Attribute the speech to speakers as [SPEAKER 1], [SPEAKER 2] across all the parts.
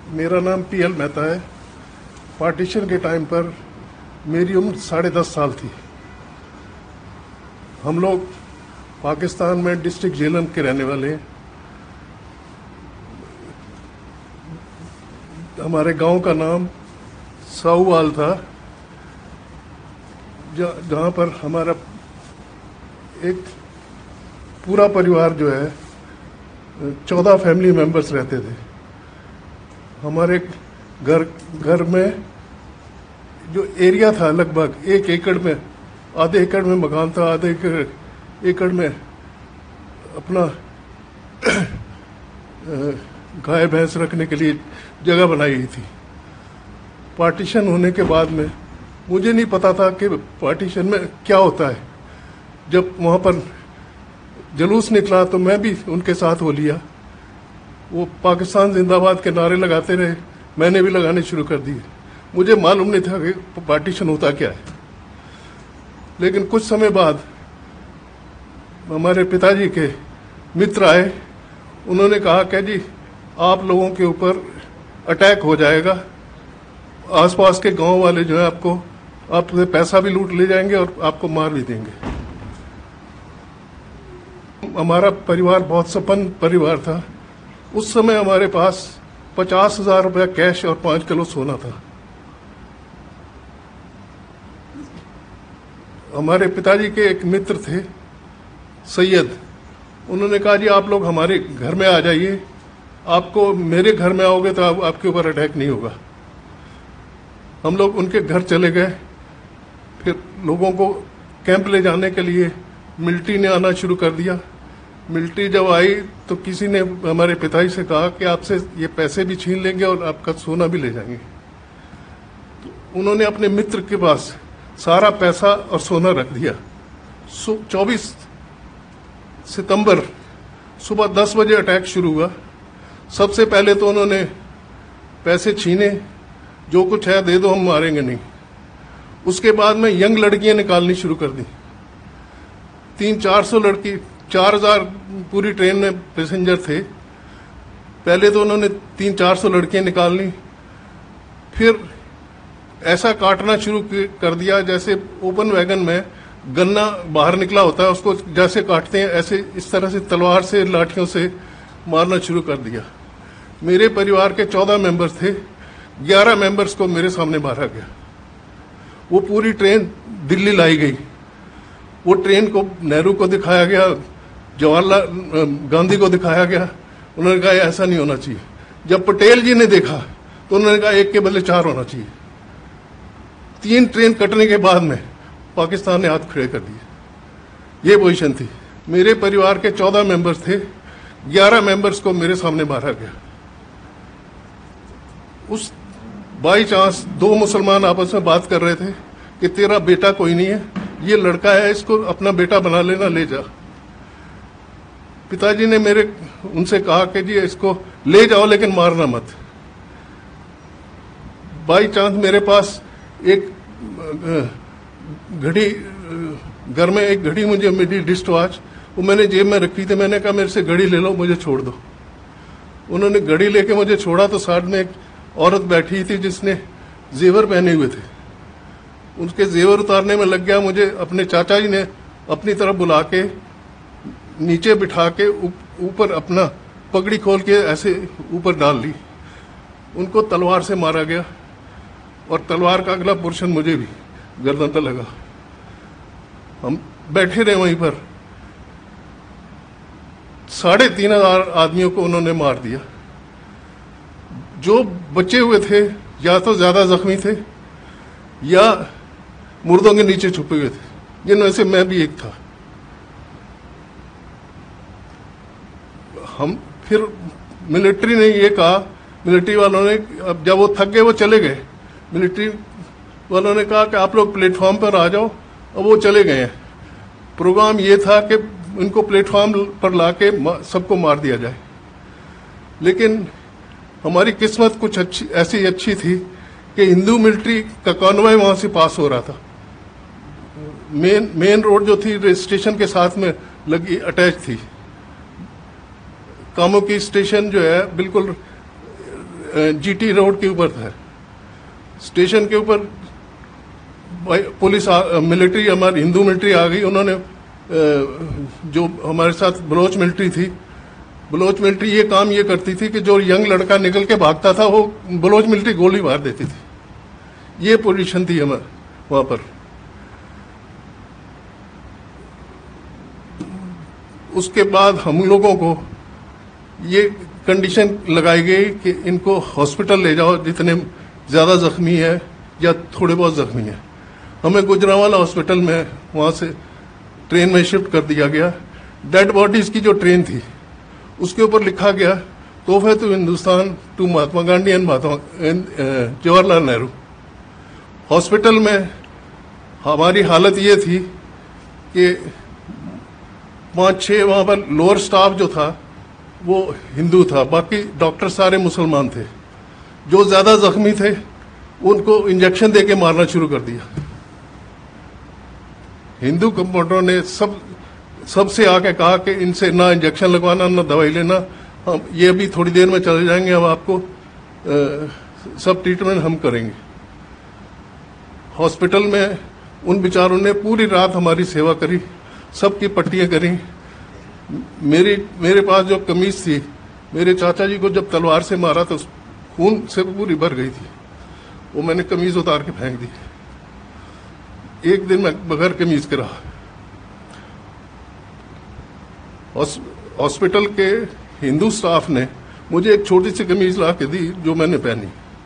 [SPEAKER 1] मेरा नाम पीएल मेहता है। पार्टीशन के टाइम पर मेरी उम्र 10.5 साल थी। हम लोग पाकिस्तान में डिस्ट्रिक्ट झेलम के रहने वाले हैं। हमारे गांव का नाम साहूवाल था, जहां पर हमारा एक पूरा परिवार जो है 14 फैमिली मेंबर्स रहते थे। हमारे घर में जो एरिया था लगभग 1 एकड़ में, आधे एकड़ में मकान था, आधे एकड़ में अपना गाय भैंस रखने के लिए जगह बनाई गई थी। पार्टीशन होने के बाद में मुझे नहीं पता था कि पार्टीशन में क्या होता है। जब वहाँ पर जुलूस निकला तो मैं भी उनके साथ हो लिया। वो पाकिस्तान जिंदाबाद के नारे लगाते रहे, मैंने भी लगाने शुरू कर दिए। मुझे मालूम नहीं था कि पार्टीशन होता क्या है। लेकिन कुछ समय बाद हमारे पिताजी के मित्र आए। उन्होंने कहा कि जी आप लोगों के ऊपर अटैक हो जाएगा, आसपास के गांव वाले जो है आपसे पैसा भी लूट ले जाएंगे और आपको मार भी देंगे। हमारा परिवार बहुत संपन्न परिवार था। उस समय हमारे पास 50,000 रुपया कैश और 5 किलो सोना था। हमारे पिताजी के एक मित्र थे सैयद। उन्होंने कहा जी आप लोग हमारे घर में आ जाइए, आपको मेरे घर में आओगे तो आपके ऊपर अटैक नहीं होगा। हम लोग उनके घर चले गए। फिर लोगों को कैंप ले जाने के लिए मिलिट्री ने आना शुरू कर दिया। मिलिट्री जब आई तो किसी ने हमारे पिताजी से कहा कि आपसे ये पैसे भी छीन लेंगे और आपका सोना भी ले जाएंगे। तो उन्होंने अपने मित्र के पास सारा पैसा और सोना रख दिया। 24 सितंबर सुबह 10 बजे अटैक शुरू हुआ। सबसे पहले तो उन्होंने पैसे छीने, जो कुछ है दे दो, हम मारेंगे नहीं। उसके बाद में यंग लड़कियां निकालनी शुरू कर दी। 300-400 लड़की, 4,000 पूरी ट्रेन में पैसेंजर थे। पहले तो उन्होंने 300-400 लड़कियां निकाल ली। फिर ऐसा काटना शुरू कर दिया जैसे ओपन वैगन में गन्ना बाहर निकला होता है, उसको जैसे काटते हैं ऐसे इस तरह से तलवार से, लाठियों से मारना शुरू कर दिया। मेरे परिवार के 14 मेंबर्स थे, 11 मेंबर्स को मेरे सामने मारा गया। वो पूरी ट्रेन दिल्ली लाई गई। वो ट्रेन को नेहरू को दिखाया गया, जवाहरलाल गांधी को दिखाया गया। उन्होंने कहा ऐसा नहीं होना चाहिए। जब पटेल जी ने देखा तो उन्होंने कहा 1 के बदले 4 होना चाहिए। 3 ट्रेन कटने के बाद में पाकिस्तान ने हाथ खड़े कर दिए। ये पोजीशन थी। मेरे परिवार के 14 मेंबर्स थे, 11 मेंबर्स को मेरे सामने मारा गया। उस बाई चांस 2 मुसलमान आपस में बात कर रहे थे कि तेरा बेटा कोई नहीं है, ये लड़का है, इसको अपना बेटा बना लेना, ले जा। पिताजी ने उनसे कहा कि जी इसको ले जाओ लेकिन मारना मत। बाई चांस मेरे पास एक घड़ी, घर में एक घड़ी मुझे मिली, डिस्ट वॉच, वो मैंने जेब में रखी थी। मैंने कहा मेरे से घड़ी ले लो, मुझे छोड़ दो। उन्होंने घड़ी लेके मुझे छोड़ा तो साथ में एक औरत बैठी थी जिसने जेवर पहने हुए थे। उसके जेवर उतारने में लग गया। मुझे अपने चाचा जी ने अपनी तरफ बुला के नीचे बिठा के ऊपर अपना पगड़ी खोल के ऐसे ऊपर डाल ली। उनको तलवार से मारा गया और तलवार का अगला पोर्शन मुझे भी गर्दन पर लगा। हम बैठे रहे वहीं पर। 3,500 आदमियों को उन्होंने मार दिया। जो बचे हुए थे या तो ज्यादा जख्मी थे या मुर्दों के नीचे छुपे हुए थे, जिनमें से मैं भी एक था। हम फिर मिलिट्री ने ये कहा, मिलिट्री वालों ने, अब जब वो थक गए वो चले गए, मिलिट्री वालों ने कहा कि आप लोग प्लेटफॉर्म पर आ जाओ। अब वो चले गए हैं। प्रोग्राम ये था कि इनको प्लेटफॉर्म पर लाके सबको मार दिया जाए। लेकिन हमारी किस्मत कुछ ऐसी अच्छी थी कि हिंदू मिलिट्री का कॉन्वॉय वहां से पास हो रहा था। मेन रोड जो थी स्टेशन के साथ में लगी, अटैच थी। कामों की स्टेशन जो है बिल्कुल जीटी रोड के ऊपर था। स्टेशन के ऊपर पुलिस मिलिट्री, हमारी हिंदू मिलिट्री आ गई। उन्होंने जो हमारे साथ बलोच मिलिट्री थी, बलोच मिलिट्री ये काम ये करती थी कि जो यंग लड़का निकल के भागता था वो बलोच मिलिट्री गोली मार देती थी। ये पोजीशन थी हमारे वहां पर। उसके बाद हम लोगों को ये कंडीशन लगाई गई कि इनको हॉस्पिटल ले जाओ जितने ज्यादा जख्मी है या थोड़े बहुत जख्मी है। हमें गुजरांवाला हॉस्पिटल में वहां से ट्रेन में शिफ्ट कर दिया गया। डेड बॉडीज की जो ट्रेन थी उसके ऊपर लिखा गया तोहफे to Hindustan to Mahatma Gandhi and Jawaharlal Nehru. Hospital में हमारी हालत ये थी कि 5-6 वहां पर लोअर स्टाफ जो था वो हिंदू था, बाकी डॉक्टर सारे मुसलमान थे। जो ज्यादा जख्मी थे उनको इंजेक्शन देके मारना शुरू कर दिया। हिंदू कंपाउंडरों ने सबसे आके कहा कि इनसे ना इंजेक्शन लगवाना ना दवाई लेना, हम ये अभी थोड़ी देर में चले जाएंगे, अब आपको सब ट्रीटमेंट हम करेंगे। हॉस्पिटल में उन बेचारों ने पूरी रात हमारी सेवा करी, सबकी पट्टियां करी। मेरे पास जो कमीज थी, मेरे चाचा जी को जब तलवार से मारा तो खून से पूरी भर गई थी, वो मैंने कमीज उतार के फेंक दी। एक दिन मैं बगैर कमीज के रहा। हॉस्पिटल के हिंदू स्टाफ ने मुझे एक छोटी सी कमीज ला के दी जो मैंने पहनी।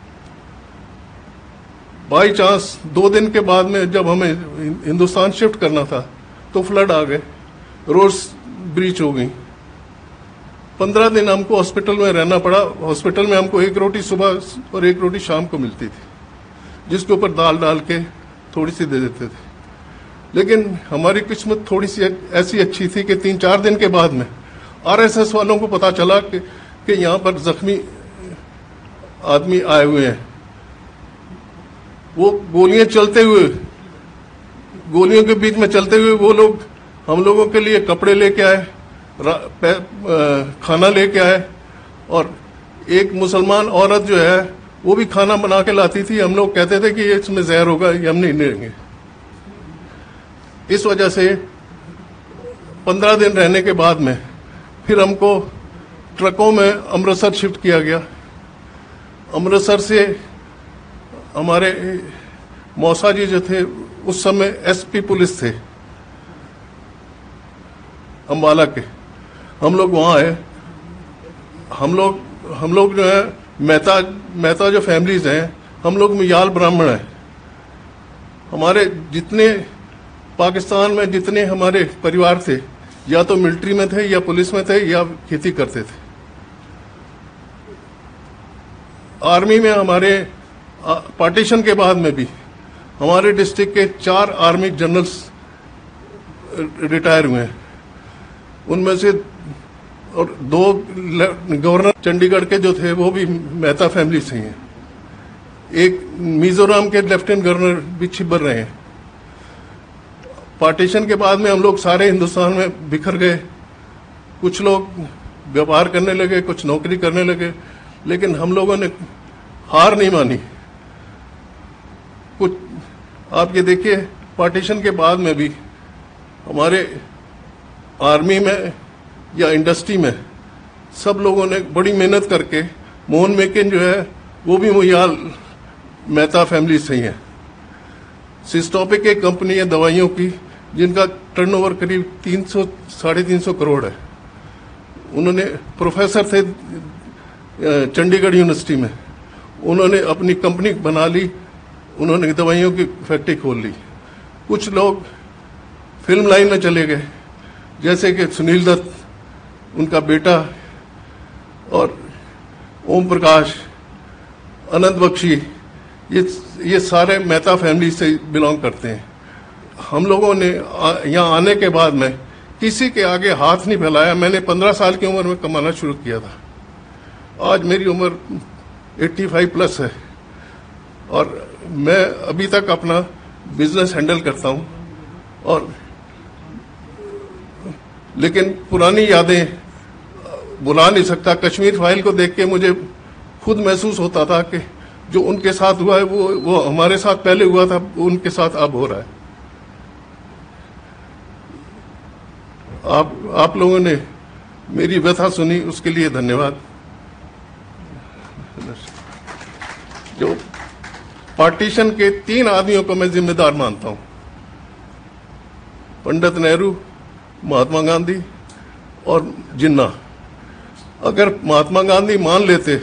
[SPEAKER 1] बाई चांस 2 दिन के बाद में जब हमें हिंदुस्तान शिफ्ट करना था तो फ्लड आ गए, रोड्स ब्रीच हो गई। 15 दिन हमको हॉस्पिटल में रहना पड़ा। हॉस्पिटल में हमको 1 रोटी सुबह और 1 रोटी शाम को मिलती थी, जिसके ऊपर दाल डाल के थोड़ी सी दे देते थे। लेकिन हमारी किस्मत थोड़ी सी ऐसी अच्छी थी कि 3-4 दिन के बाद में आरएसएस वालों को पता चला कि यहाँ पर जख्मी आदमी आए हुए हैं। वो गोलियां चलते हुए, गोलियों के बीच में चलते हुए वो लोग हम लोगों के लिए कपड़े लेके आए, खाना लेके आए, और एक मुसलमान औरत जो है वो भी खाना बना के लाती थी। हम लोग कहते थे कि ये इसमें जहर होगा, ये हम नहीं लेंगे। इस वजह से 15 दिन रहने के बाद में फिर हमको ट्रकों में अमृतसर शिफ्ट किया गया। अमृतसर से हमारे मौसा जी जो थे उस समय एसपी पुलिस थे अंबाला के, हम लोग वहां आए। हम लोग जो है मेहता जो फैमिलीज हैं, हम लोग मियाल ब्राह्मण हैं। हमारे जितने पाकिस्तान में जितने हमारे परिवार थे, या तो मिलिट्री में थे या पुलिस में थे या खेती करते थे। आर्मी में हमारे पार्टीशन के बाद में भी हमारे डिस्ट्रिक्ट के 4 आर्मी जनरल्स रिटायर हुए हैं। उनमें से और 2 गवर्नर चंडीगढ़ के जो थे वो भी मेहता फैमिली से हैं। एक मिजोरम के लेफ्टिनेंट गवर्नर भी छिबर रहे हैं। पार्टीशन के बाद में हम लोग सारे हिंदुस्तान में बिखर गए। कुछ लोग व्यापार करने लगे, कुछ नौकरी करने लगे, लेकिन हम लोगों ने हार नहीं मानी। कुछ आप ये देखिए, पार्टीशन के बाद में भी हमारे आर्मी में या इंडस्ट्री में सब लोगों ने बड़ी मेहनत करके, मोहन मेकिन जो है वो भी मुयाल मेहता फैमिली से ही है। सिस्टोपिक एक कंपनी है दवाइयों की, जिनका टर्नओवर करीब 300-350 करोड़ है। उन्होंने प्रोफेसर थे चंडीगढ़ यूनिवर्सिटी में, उन्होंने अपनी कंपनी बना ली, उन्होंने दवाइयों की फैक्ट्री खोल ली। कुछ लोग फिल्म लाइन में चले गए, जैसे कि सुनील दत्त, उनका बेटा, और ओम प्रकाश, अनंत बख्शी, ये सारे मेहता फैमिली से बिलोंग करते हैं। हम लोगों ने यहाँ आने के बाद में किसी के आगे हाथ नहीं फैलाया। मैंने 15 साल की उम्र में कमाना शुरू किया था। आज मेरी उम्र 85 प्लस है और मैं अभी तक अपना बिजनेस हैंडल करता हूँ। और लेकिन पुरानी यादें भुला नहीं सकता। कश्मीर फाइल को देख के मुझे खुद महसूस होता था कि जो उनके साथ हुआ है वो हमारे साथ पहले हुआ था, वो उनके साथ अब हो रहा है। आप लोगों ने मेरी व्यथा सुनी, उसके लिए धन्यवाद। जो पार्टीशन के 3 आदमियों को मैं जिम्मेदार मानता हूं, पंडित नेहरू, महात्मा गांधी और जिन्ना। अगर महात्मा गांधी मान लेते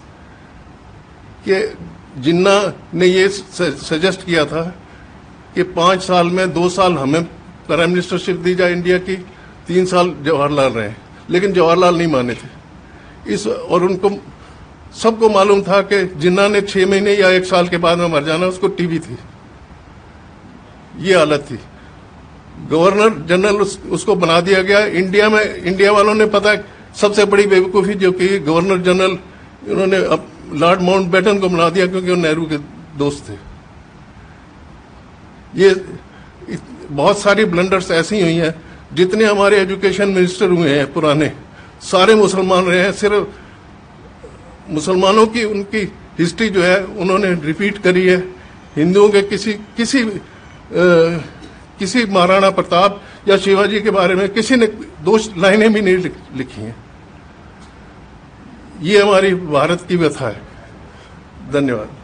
[SPEAKER 1] कि जिन्ना ने ये सजेस्ट किया था कि 5 साल में 2 साल हमें प्राइम मिनिस्टरशिप दी जाए इंडिया की, 3 साल जवाहरलाल रहे, लेकिन जवाहरलाल नहीं माने थे और उनको सबको मालूम था कि जिन्ना ने 6 महीने या 1 साल के बाद में मर जाना, उसको टीबी थी, ये हालत थी। गवर्नर जनरल उसको बना दिया गया। इंडिया वालों ने पता सबसे बड़ी बेवकूफी जो की, गवर्नर जनरल उन्होंने लॉर्ड माउंटबेटन को बना दिया क्योंकि वो नेहरू के दोस्त थे। ये बहुत सारी ब्लंडर्स ऐसी हुई हैं। जितने हमारे एजुकेशन मिनिस्टर हुए हैं पुराने, सारे मुसलमान रहे हैं। सिर्फ मुसलमानों की उनकी हिस्ट्री जो है उन्होंने रिपीट करी है। हिंदुओं के किसी महाराणा प्रताप या शिवाजी के बारे में किसी ने 2 लाइनें भी नहीं लिखी हैं। ये हमारी भारत की व्यथा है। धन्यवाद।